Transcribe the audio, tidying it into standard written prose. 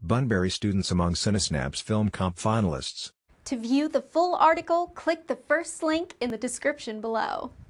Bunbury students among Cinesnaps Film Comp finalists. To view the full article, click the first link in the description below.